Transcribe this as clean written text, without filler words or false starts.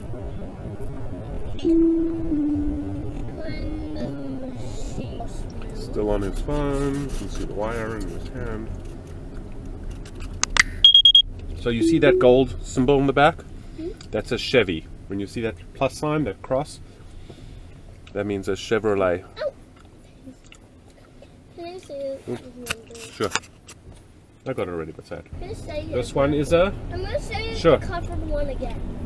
Still on his phone. You can see the wire in his hand. So you see that gold symbol in the back? That's a Chevy. When you see that plus sign, that cross, that means a Chevrolet. Oh. Can I say it? Sure. I got it already. What's that? Can I say it? This one is a... I'm going to say Sure. the covered one again.